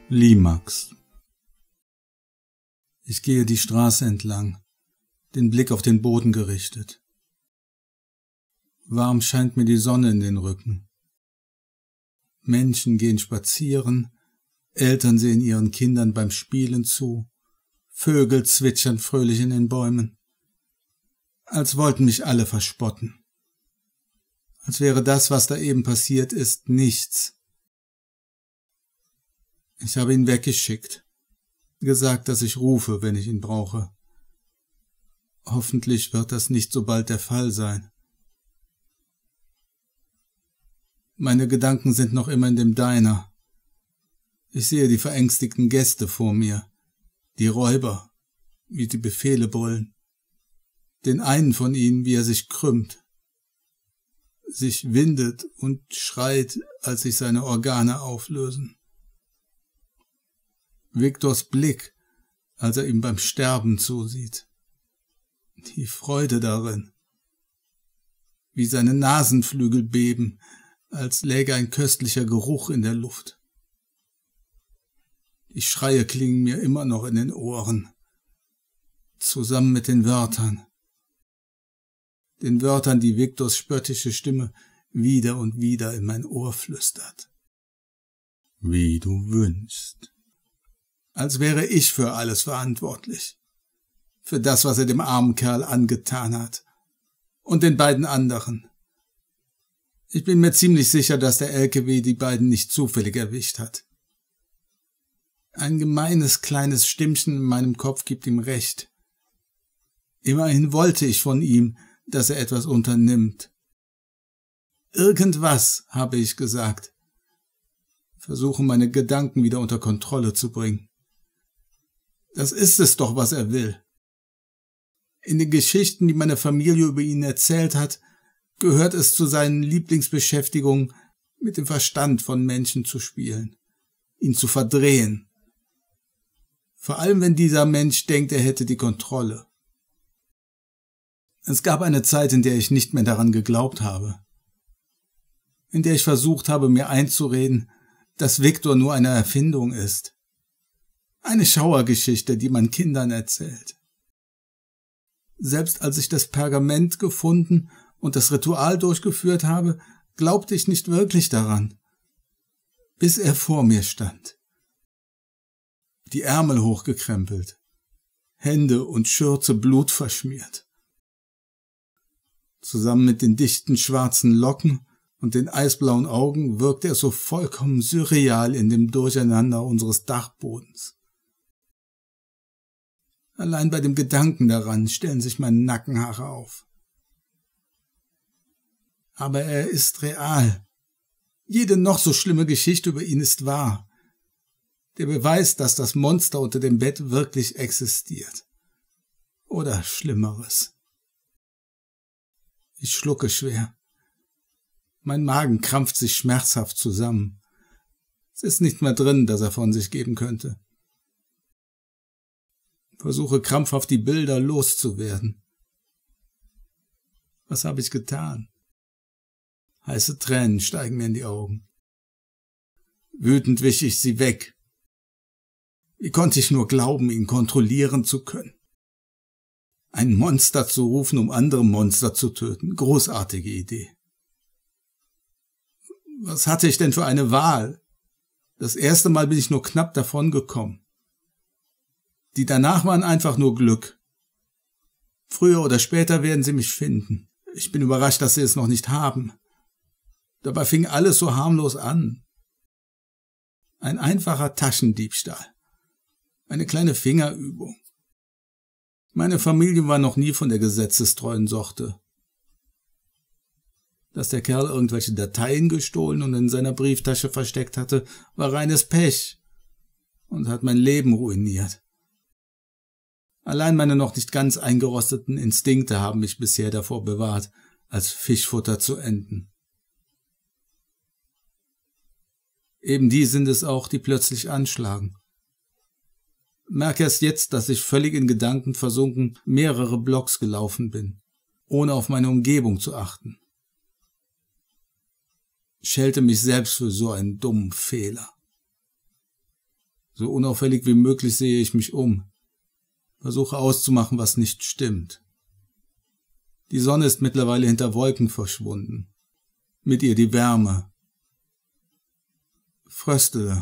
Limax. Ich gehe die Straße entlang, den Blick auf den Boden gerichtet. Warm scheint mir die Sonne in den Rücken. Menschen gehen spazieren, Eltern sehen ihren Kindern beim Spielen zu, Vögel zwitschern fröhlich in den Bäumen. Als wollten mich alle verspotten. Als wäre das, was da eben passiert ist, nichts. Ich habe ihn weggeschickt, gesagt, dass ich rufe, wenn ich ihn brauche. Hoffentlich wird das nicht so bald der Fall sein. Meine Gedanken sind noch immer in dem Diner. Ich sehe die verängstigten Gäste vor mir, die Räuber, wie die Befehle brüllen. Den einen von ihnen, wie er sich krümmt, sich windet und schreit, als sich seine Organe auflösen. Viktors Blick, als er ihm beim Sterben zusieht. Die Freude darin. Wie seine Nasenflügel beben, als läge ein köstlicher Geruch in der Luft. Die Schreie klingen mir immer noch in den Ohren, zusammen mit den Wörtern. Den Wörtern, die Viktors spöttische Stimme wieder und wieder in mein Ohr flüstert. Wie du wünschst. Als wäre ich für alles verantwortlich. Für das, was er dem armen Kerl angetan hat. Und den beiden anderen. Ich bin mir ziemlich sicher, dass der LKW die beiden nicht zufällig erwischt hat. Ein gemeines kleines Stimmchen in meinem Kopf gibt ihm recht. Immerhin wollte ich von ihm, dass er etwas unternimmt. Irgendwas, habe ich gesagt. Versuche meine Gedanken wieder unter Kontrolle zu bringen. Das ist es doch, was er will. In den Geschichten, die meine Familie über ihn erzählt hat, gehört es zu seinen Lieblingsbeschäftigungen, mit dem Verstand von Menschen zu spielen, ihn zu verdrehen. Vor allem, wenn dieser Mensch denkt, er hätte die Kontrolle. Es gab eine Zeit, in der ich nicht mehr daran geglaubt habe. In der ich versucht habe, mir einzureden, dass Viktor nur eine Erfindung ist. Eine Schauergeschichte, die man Kindern erzählt. Selbst als ich das Pergament gefunden und das Ritual durchgeführt habe, glaubte ich nicht wirklich daran. Bis er vor mir stand. Die Ärmel hochgekrempelt, Hände und Schürze blutverschmiert. Zusammen mit den dichten schwarzen Locken und den eisblauen Augen wirkte er so vollkommen surreal in dem Durcheinander unseres Dachbodens. Allein bei dem Gedanken daran stellen sich meine Nackenhaare auf. Aber er ist real. Jede noch so schlimme Geschichte über ihn ist wahr. Der Beweis, dass das Monster unter dem Bett wirklich existiert. Oder Schlimmeres. Ich schlucke schwer. Mein Magen krampft sich schmerzhaft zusammen. Es ist nicht mehr drin, dass er von sich geben könnte. Versuche krampfhaft die Bilder loszuwerden. Was habe ich getan? Heiße Tränen steigen mir in die Augen. Wütend wische ich sie weg. Wie konnte ich nur glauben, ihn kontrollieren zu können? Ein Monster zu rufen, um andere Monster zu töten. Großartige Idee. Was hatte ich denn für eine Wahl? Das erste Mal bin ich nur knapp davon gekommen. Die danach waren einfach nur Glück. Früher oder später werden sie mich finden. Ich bin überrascht, dass sie es noch nicht haben. Dabei fing alles so harmlos an. Ein einfacher Taschendiebstahl. Eine kleine Fingerübung. Meine Familie war noch nie von der gesetzestreuen Sorte. Dass der Kerl irgendwelche Dateien gestohlen und in seiner Brieftasche versteckt hatte, war reines Pech und hat mein Leben ruiniert. Allein meine noch nicht ganz eingerosteten Instinkte haben mich bisher davor bewahrt, als Fischfutter zu enden. Eben die sind es auch, die plötzlich anschlagen. Merke erst jetzt, dass ich völlig in Gedanken versunken mehrere Blocks gelaufen bin, ohne auf meine Umgebung zu achten. Schelte mich selbst für so einen dummen Fehler. So unauffällig wie möglich sehe ich mich um, versuche auszumachen, was nicht stimmt. Die Sonne ist mittlerweile hinter Wolken verschwunden. Mit ihr die Wärme. Fröstele.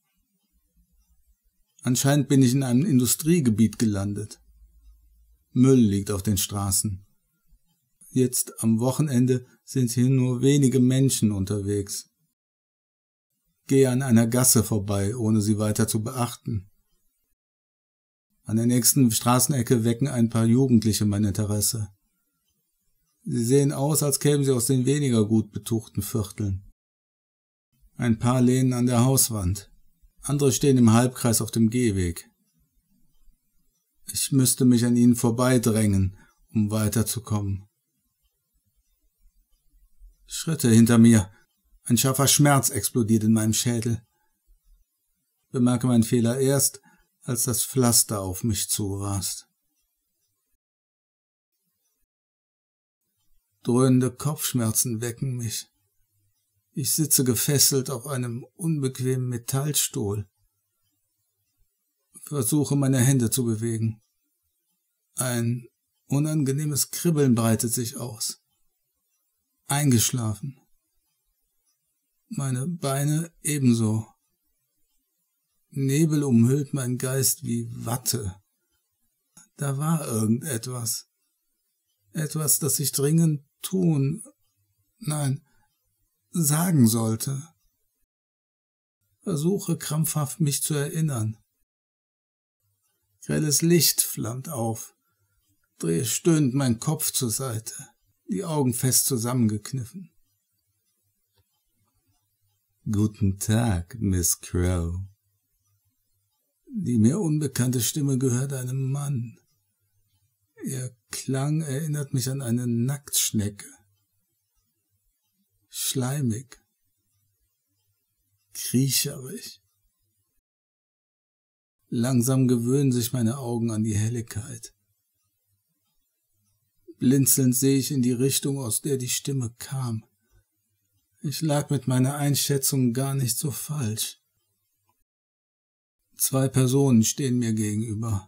Anscheinend bin ich in einem Industriegebiet gelandet. Müll liegt auf den Straßen. Jetzt am Wochenende sind hier nur wenige Menschen unterwegs. Gehe an einer Gasse vorbei, ohne sie weiter zu beachten. An der nächsten Straßenecke wecken ein paar Jugendliche mein Interesse. Sie sehen aus, als kämen sie aus den weniger gut betuchten Vierteln. Ein paar lehnen an der Hauswand, andere stehen im Halbkreis auf dem Gehweg. Ich müsste mich an ihnen vorbeidrängen, um weiterzukommen. Schritte hinter mir. Ein scharfer Schmerz explodiert in meinem Schädel. Bemerke meinen Fehler erst, als das Pflaster auf mich zurast. Dröhnende Kopfschmerzen wecken mich. Ich sitze gefesselt auf einem unbequemen Metallstuhl. Versuche, meine Hände zu bewegen. Ein unangenehmes Kribbeln breitet sich aus. Eingeschlafen. Meine Beine ebenso. Nebel umhüllt meinen Geist wie Watte. Da war irgendetwas. Etwas, das ich dringend sagen sollte. Versuche krampfhaft mich zu erinnern. Grelles Licht flammt auf. Drehe stöhnend meinen Kopf zur Seite, die Augen fest zusammengekniffen. »Guten Tag, Miss Crow.« Die mir unbekannte Stimme gehört einem Mann. Ihr Klang erinnert mich an eine Nacktschnecke. Schleimig. Kriecherig. Langsam gewöhnen sich meine Augen an die Helligkeit. Blinzelnd sehe ich in die Richtung, aus der die Stimme kam. Ich lag mit meiner Einschätzung gar nicht so falsch. 2 Personen stehen mir gegenüber.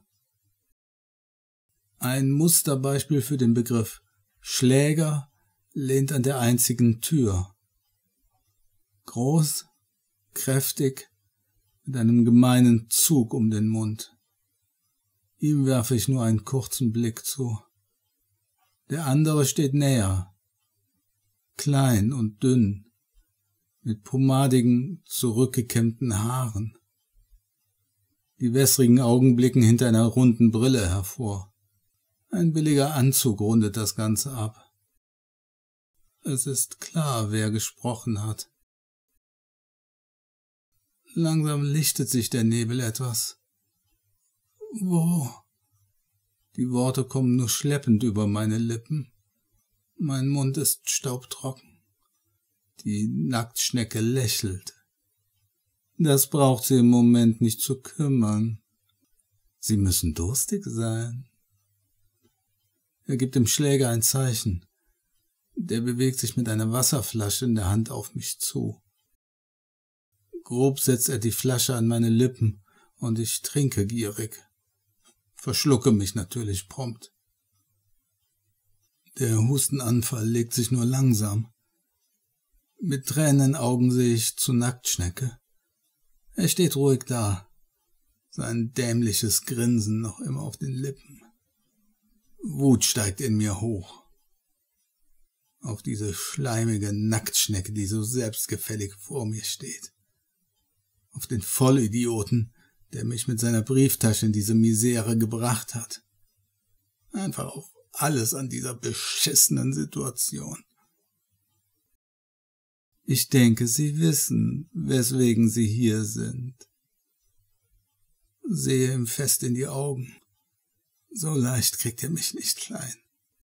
Ein Musterbeispiel für den Begriff Schläger lehnt an der einzigen Tür. Groß, kräftig, mit einem gemeinen Zug um den Mund. Ihm werfe ich nur einen kurzen Blick zu. Der andere steht näher, klein und dünn, mit pomadigen, zurückgekämmten Haaren. Die wässrigen Augen blicken hinter einer runden Brille hervor. Ein billiger Anzug rundet das Ganze ab. Es ist klar, wer gesprochen hat. Langsam lichtet sich der Nebel etwas. Wo? Die Worte kommen nur schleppend über meine Lippen. Mein Mund ist staubtrocken. Die Nacktschnecke lächelt. Das braucht sie im Moment nicht zu kümmern. Sie müssen durstig sein. Er gibt dem Schläger ein Zeichen. Der bewegt sich mit einer Wasserflasche in der Hand auf mich zu. Grob setzt er die Flasche an meine Lippen und ich trinke gierig. Verschlucke mich natürlich prompt. Der Hustenanfall legt sich nur langsam. Mit tränenden Augen sehe ich zur Nacktschnecke. Er steht ruhig da, sein dämliches Grinsen noch immer auf den Lippen. Wut steigt in mir hoch. Auf diese schleimige Nacktschnecke, die so selbstgefällig vor mir steht. Auf den Vollidioten, der mich mit seiner Brieftasche in diese Misere gebracht hat. Einfach auf alles an dieser beschissenen Situation. Ich denke, Sie wissen, weswegen Sie hier sind. Sehe ihm fest in die Augen. So leicht kriegt er mich nicht klein.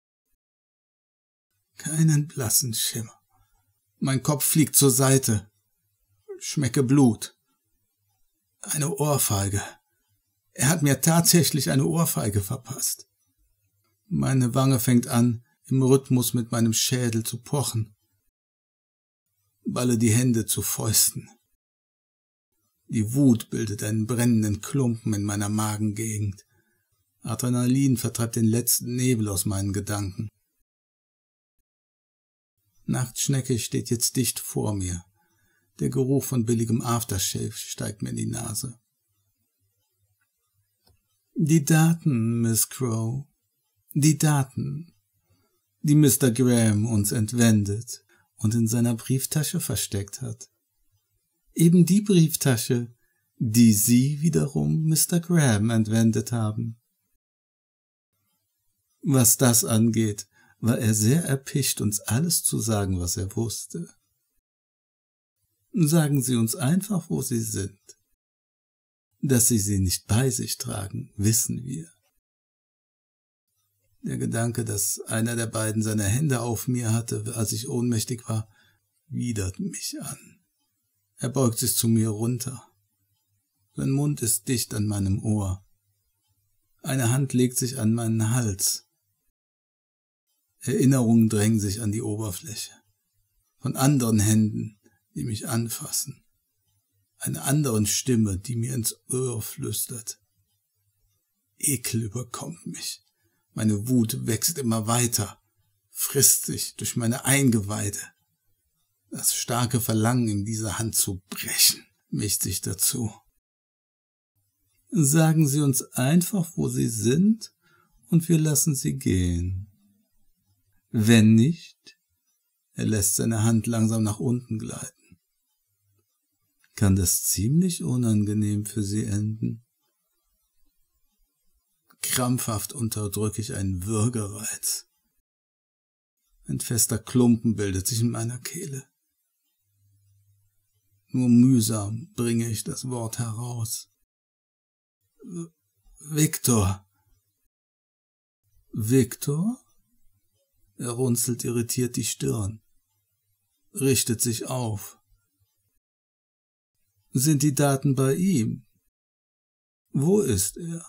Keinen blassen Schimmer. Mein Kopf fliegt zur Seite. Schmecke Blut. Eine Ohrfeige. Er hat mir tatsächlich eine Ohrfeige verpasst. Meine Wange fängt an, im Rhythmus mit meinem Schädel zu pochen. Balle die Hände zu Fäusten. Die Wut bildet einen brennenden Klumpen in meiner Magengegend. Adrenalin vertreibt den letzten Nebel aus meinen Gedanken. Nacktschnecke steht jetzt dicht vor mir. Der Geruch von billigem Aftershave steigt mir in die Nase. Die Daten, Miss Crow. Die Daten, die Mr. Graham uns entwendet und in seiner Brieftasche versteckt hat. Eben die Brieftasche, die Sie wiederum Mr. Graham entwendet haben. Was das angeht, war er sehr erpicht, uns alles zu sagen, was er wusste. Sagen Sie uns einfach, wo Sie sind. Dass Sie sie nicht bei sich tragen, wissen wir. Der Gedanke, dass einer der beiden seine Hände auf mir hatte, als ich ohnmächtig war, widert mich an. Er beugt sich zu mir runter. Sein Mund ist dicht an meinem Ohr. Eine Hand legt sich an meinen Hals. Erinnerungen drängen sich an die Oberfläche. Von anderen Händen, die mich anfassen. Einer anderen Stimme, die mir ins Ohr flüstert. Ekel überkommt mich. Meine Wut wächst immer weiter, frisst sich durch meine Eingeweide. Das starke Verlangen, in dieser Hand zu brechen, mischt sich dazu. Sagen Sie uns einfach, wo Sie sind, und wir lassen Sie gehen. Wenn nicht, er lässt seine Hand langsam nach unten gleiten. Kann das ziemlich unangenehm für Sie enden? Krampfhaft unterdrücke ich einen Würgereiz. Ein fester Klumpen bildet sich in meiner Kehle. Nur mühsam bringe ich das Wort heraus. Viktor. Viktor? Er runzelt irritiert die Stirn, richtet sich auf. Sind die Daten bei ihm? Wo ist er?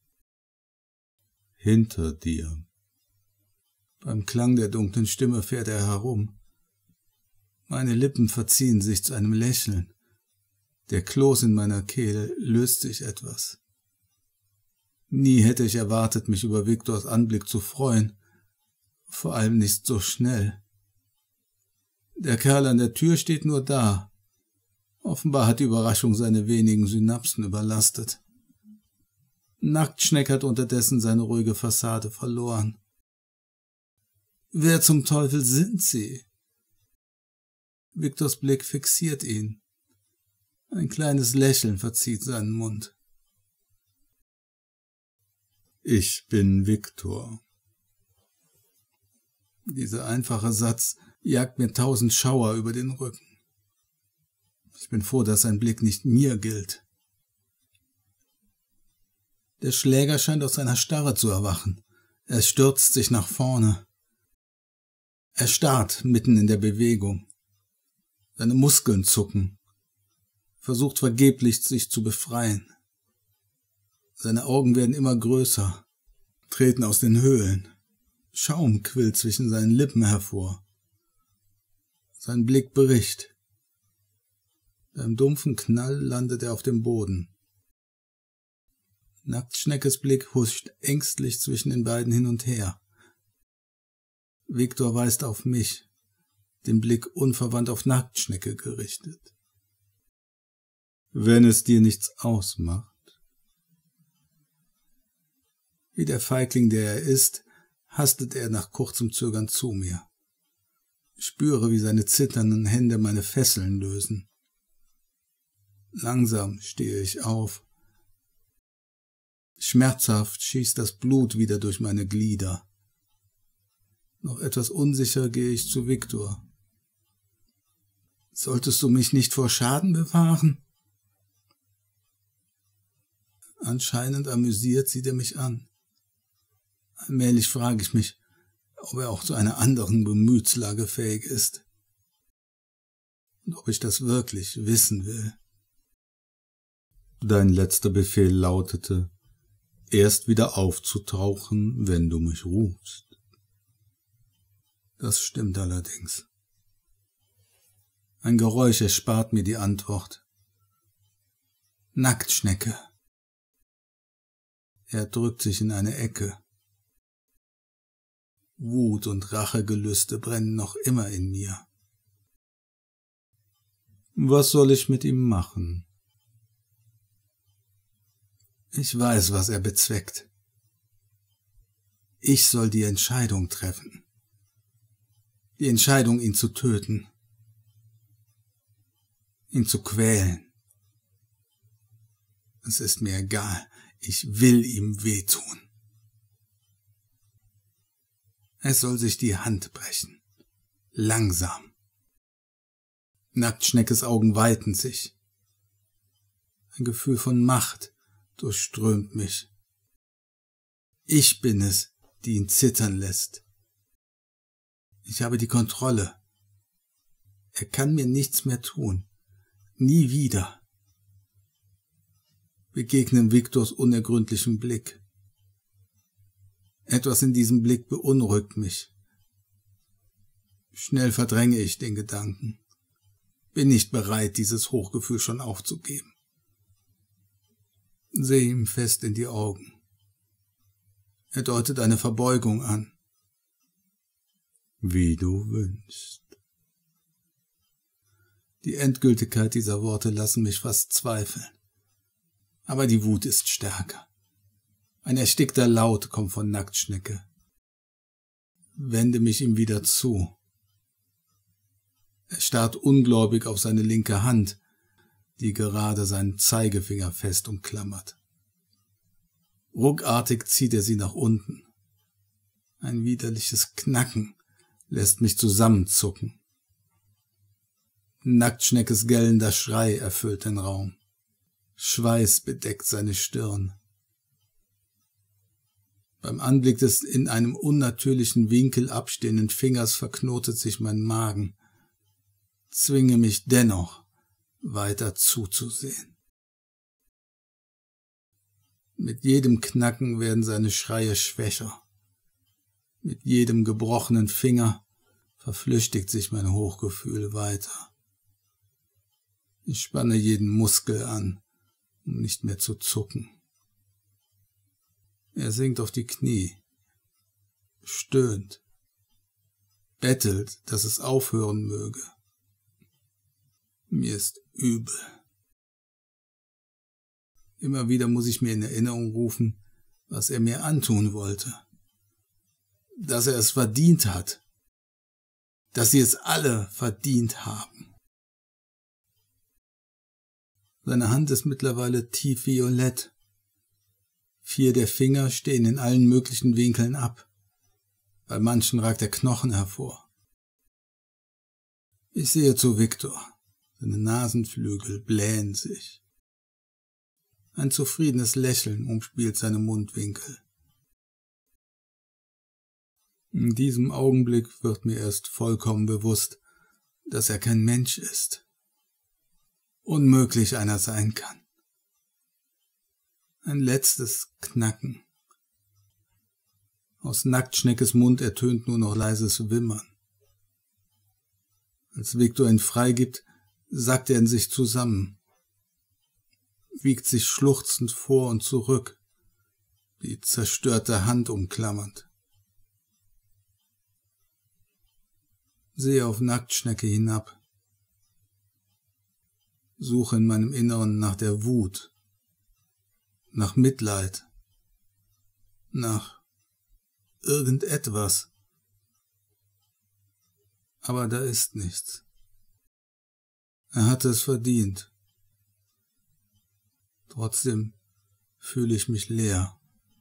Hinter dir. Beim Klang der dunklen Stimme fährt er herum. Meine Lippen verziehen sich zu einem Lächeln. Der Kloß in meiner Kehle löst sich etwas. Nie hätte ich erwartet, mich über Viktors Anblick zu freuen, vor allem nicht so schnell. Der Kerl an der Tür steht nur da. Offenbar hat die Überraschung seine wenigen Synapsen überlastet. Nacktschneck hat unterdessen seine ruhige Fassade verloren. Wer zum Teufel sind Sie? Viktors Blick fixiert ihn. Ein kleines Lächeln verzieht seinen Mund. Ich bin Viktor. Dieser einfache Satz jagt mir 1000 Schauer über den Rücken. Ich bin froh, dass sein Blick nicht mir gilt. Der Schläger scheint aus seiner Starre zu erwachen. Er stürzt sich nach vorne. Er starrt mitten in der Bewegung. Seine Muskeln zucken. Versucht vergeblich, sich zu befreien. Seine Augen werden immer größer, treten aus den Höhlen. Schaum quillt zwischen seinen Lippen hervor. Sein Blick bricht. Beim dumpfen Knall landet er auf dem Boden. Nacktschneckes Blick huscht ängstlich zwischen den beiden hin und her. Viktor weist auf mich, den Blick unverwandt auf Nacktschnecke gerichtet. Wenn es dir nichts ausmacht. Wie der Feigling, der er ist, hastet er nach kurzem Zögern zu mir. Ich spüre, wie seine zitternden Hände meine Fesseln lösen. Langsam stehe ich auf. Schmerzhaft schießt das Blut wieder durch meine Glieder. Noch etwas unsicher gehe ich zu Viktor. Solltest du mich nicht vor Schaden bewahren? Anscheinend amüsiert sieht er mich an. Allmählich frage ich mich, ob er auch zu einer anderen Gemütslage fähig ist. Und ob ich das wirklich wissen will. Dein letzter Befehl lautete, erst wieder aufzutauchen, wenn du mich rufst. Das stimmt allerdings. Ein Geräusch erspart mir die Antwort. Nacktschnecke. Er drückt sich in eine Ecke. Wut und Rachegelüste brennen noch immer in mir. Was soll ich mit ihm machen? Ich weiß, was er bezweckt. Ich soll die Entscheidung treffen. Die Entscheidung, ihn zu töten. Ihn zu quälen. Es ist mir egal. Ich will ihm wehtun. Es soll sich die Hand brechen. Langsam. Nacktschneckes Augen weiten sich. Ein Gefühl von Macht durchströmt mich. Ich bin es, die ihn zittern lässt. Ich habe die Kontrolle. Er kann mir nichts mehr tun. Nie wieder. Begegnen Viktors unergründlichem Blick. Etwas in diesem Blick beunruhigt mich. Schnell verdränge ich den Gedanken. Bin nicht bereit, dieses Hochgefühl schon aufzugeben. Sehe ihm fest in die Augen. Er deutet eine Verbeugung an. Wie du wünschst. Die Endgültigkeit dieser Worte lassen mich fast zweifeln. Aber die Wut ist stärker. Ein erstickter Laut kommt von Nacktschnecke. Wende mich ihm wieder zu. Er starrt ungläubig auf seine linke Hand, die gerade seinen Zeigefinger fest umklammert. Ruckartig zieht er sie nach unten. Ein widerliches Knacken lässt mich zusammenzucken. Nacktschneckes gellender Schrei erfüllt den Raum. Schweiß bedeckt seine Stirn. Beim Anblick des in einem unnatürlichen Winkel abstehenden Fingers verknotet sich mein Magen. Zwinge mich dennoch, weiter zuzusehen. Mit jedem Knacken werden seine Schreie schwächer. Mit jedem gebrochenen Finger verflüchtigt sich mein Hochgefühl weiter. Ich spanne jeden Muskel an, um nicht mehr zu zucken. Er sinkt auf die Knie, stöhnt, bettelt, dass es aufhören möge. Mir ist übel. Immer wieder muss ich mir in Erinnerung rufen, was er mir antun wollte. Dass er es verdient hat. Dass sie es alle verdient haben. Seine Hand ist mittlerweile tiefviolett. 4 der Finger stehen in allen möglichen Winkeln ab. Bei manchen ragt der Knochen hervor. Ich sehe zu Viktor. Seine Nasenflügel blähen sich. Ein zufriedenes Lächeln umspielt seine Mundwinkel. In diesem Augenblick wird mir erst vollkommen bewusst, dass er kein Mensch ist. Unmöglich einer sein kann. Ein letztes Knacken. Aus Nacktschneckes Mund ertönt nur noch leises Wimmern. Als Viktor ihn freigibt, sackt er in sich zusammen, wiegt sich schluchzend vor und zurück, die zerstörte Hand umklammernd. Sehe auf Nacktschnecke hinab, suche in meinem Inneren nach der Wut, nach Mitleid, nach irgendetwas. Aber da ist nichts. Er hatte es verdient. Trotzdem fühle ich mich leer.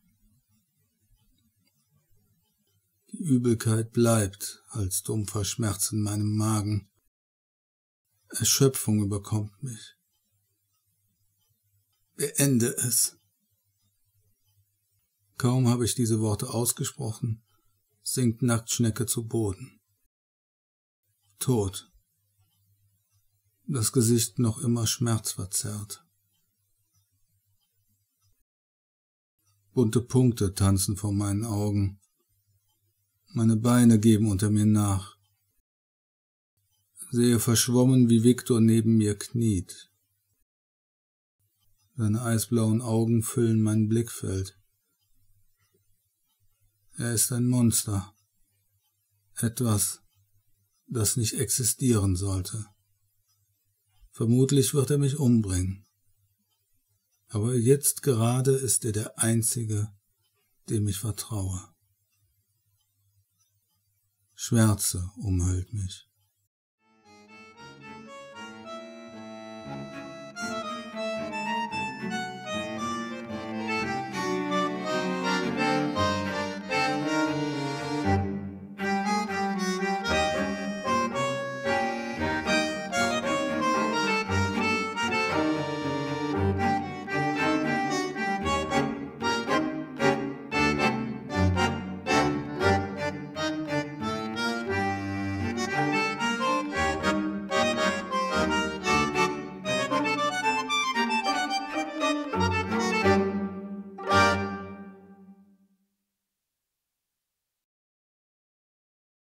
Die Übelkeit bleibt als dumpfer Schmerz in meinem Magen. Erschöpfung überkommt mich. Beende es. Kaum habe ich diese Worte ausgesprochen, sinkt Nacktschnecke zu Boden. Tot. Das Gesicht noch immer schmerzverzerrt. Bunte Punkte tanzen vor meinen Augen. Meine Beine geben unter mir nach. Sehe verschwommen, wie Viktor neben mir kniet. Seine eisblauen Augen füllen mein Blickfeld. Er ist ein Monster. Etwas, das nicht existieren sollte. Vermutlich wird er mich umbringen. Aber jetzt gerade ist er der Einzige, dem ich vertraue. Schwärze umhüllt mich.